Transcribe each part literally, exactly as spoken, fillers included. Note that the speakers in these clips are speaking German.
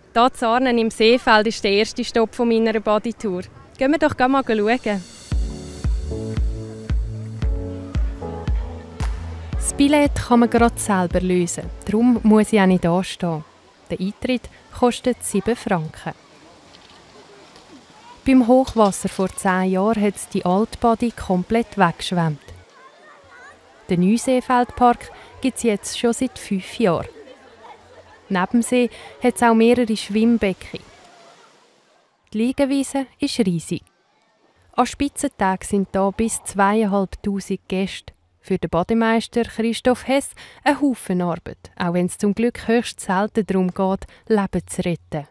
Hier in Sarnen im Seefeld ist der erste Stopp von meiner Bodytour. Gehen wir doch mal schauen. Das Billett kann man gerade selber lösen. Darum muss ich auch nicht anstehen. Der Eintritt kostet sieben Franken. Beim Hochwasser vor zehn Jahren hat es die Altbody komplett weggeschwemmt. Den Neuseefeldpark gibt es jetzt schon seit fünf Jahren. Neben dem See hat es auch mehrere Schwimmbecken. Die Liegewiese ist riesig. An Spitzentagen sind hier bis zweitausendfünfhundert Gäste. Für den Bademeister Christoph Hess ein Haufen Arbeit, auch wenn es zum Glück höchst selten darum geht, Leben zu retten.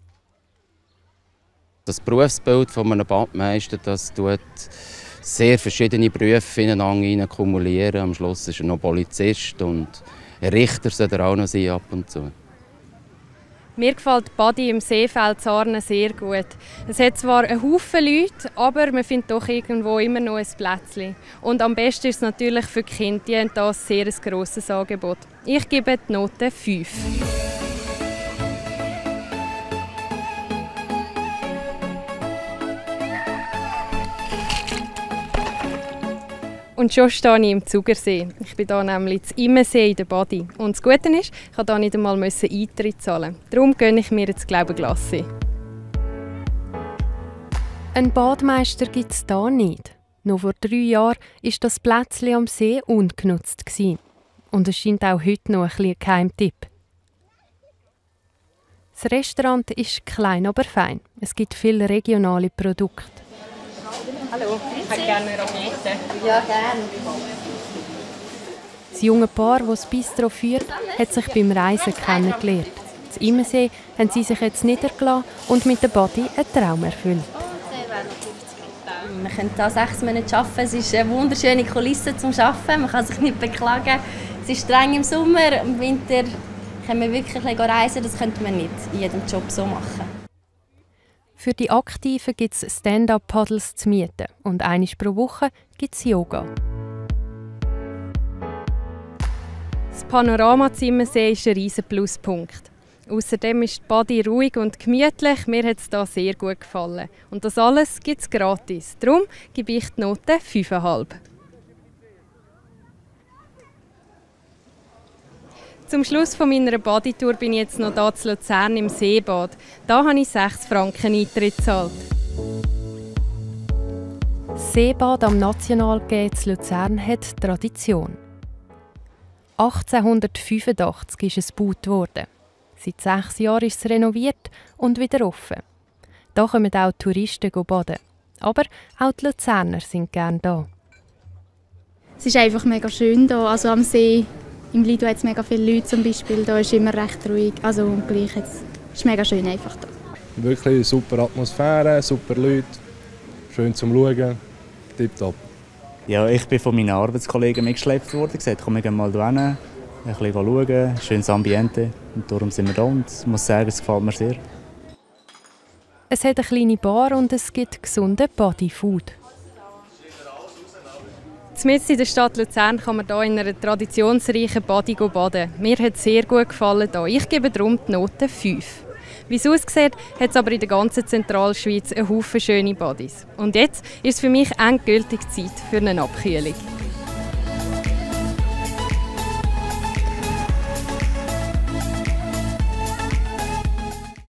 Das Berufsbild von einem Badmeister, das tut sehr verschiedene Berufe ineinander kumulieren. Am Schluss ist er noch Polizist und ein Richter sollte er auch noch sein ab und zu. Mir gefällt die Body im Seefeld Sarnen sehr gut. Es hat zwar einen Haufen Leute, aber man findet doch irgendwo immer noch ein Plätzchen. Und am besten ist es natürlich für die Kinder, die haben hier ein sehr grosses Angebot. Ich gebe die Note fünf. Und schon stehe ich im Zugersee. Ich bin hier nämlich im Immensee in der Body. Und das Gute ist, ich musste hier nicht einmal Eintritt zahlen. Darum gönne ich mir jetzt Glaube Glasse. Einen Badmeister gibt es hier nicht. Noch vor drei Jahren war das Plätzchen am See ungenutzt. Und es scheint auch heute noch ein bisschen Geheimtipp. Das Restaurant ist klein, aber fein. Es gibt viele regionale Produkte. Hallo, ich hätte gerne eine Raclette. Ja, gerne. Das junge Paar, das das Bistro führt, hat sich beim Reisen kennengelernt. Das Immensee haben sie sich jetzt niedergelassen und mit der Body einen Traum erfüllt. Wir können hier sechs Monate arbeiten. Es ist eine wunderschöne Kulisse zum Arbeiten. Man kann sich nicht beklagen. Es ist streng im Sommer, im Winter können wir wirklich reisen. Das könnte man nicht in jedem Job so machen. Für die Aktiven gibt es Stand-up-Paddles zu mieten und einmal pro Woche gibt es Yoga. Das Panorama zum Immensee ist ein riesen Pluspunkt. Außerdem ist die Body ruhig und gemütlich. Mir hat es hier sehr gut gefallen. Und das alles gibt es gratis. Darum gebe ich die Note fünf Komma fünf. Zum Schluss von meiner Bodytour bin ich jetzt noch hier in Luzern im Seebad. Da habe ich sechs Franken Eintritt gezahlt. Das Seebad am Nationalgate in Luzern hat Tradition. achtzehnhundertfünfundachtzig ist es gebaut worden. Seit sechs Jahren ist es renoviert und wieder offen. Hier kommen auch Touristen baden. Aber auch die Luzerner sind gerne da. Es ist einfach mega schön hier, also am See. Im Lido hat es mega viele Leute zum Beispiel, da ist immer recht ruhig. Also und gleich jetzt, es ist mega schön einfach hier. Wirklich eine super Atmosphäre, super Leute, schön zum Schauen, tipptopp. Ja, ich bin von meinen Arbeitskollegen mitgeschleppt worden, gesagt, komm, wir gehen mal hierhin, ein bisschen schauen, schönes Ambiente. Und darum sind wir da und ich muss sagen, es gefällt mir sehr. Es hat eine kleine Bar und es gibt gesunde Bodyfood. Mitten in der Stadt Luzern kann man hier in einer traditionsreichen Body baden. Mir hat es sehr gut gefallen hier. Ich gebe darum die Note fünf. Wie es aussieht, hat es aber in der ganzen Zentralschweiz einen Haufen schöne Bodies. Und jetzt ist es für mich endgültig Zeit für eine Abkühlung.